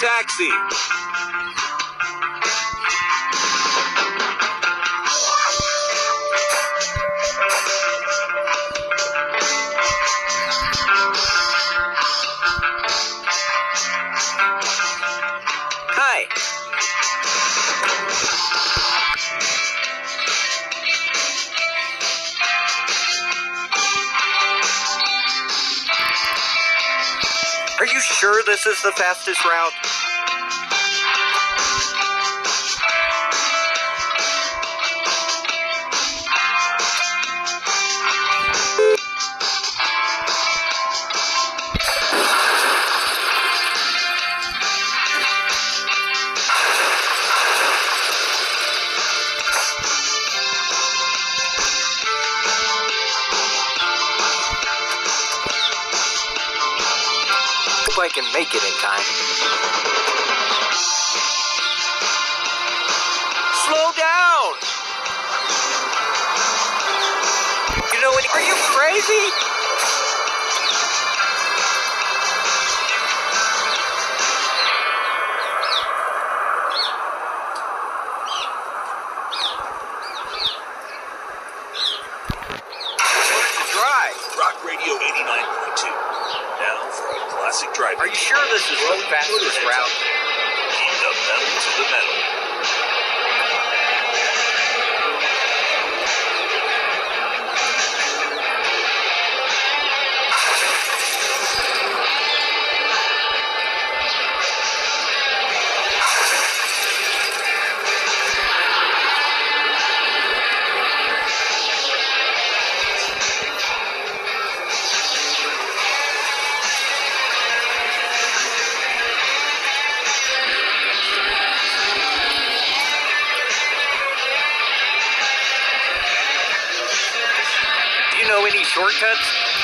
taxi. Hi. Are you sure this is the fastest route? Hope I can make it in time. Slow down! You know what? Are you crazy? Learn to drive. Rock Radio 89.2. Now for a classic drive. Are you sure this is the fastest route? Keep the pedal to the metal. Do you know any shortcuts?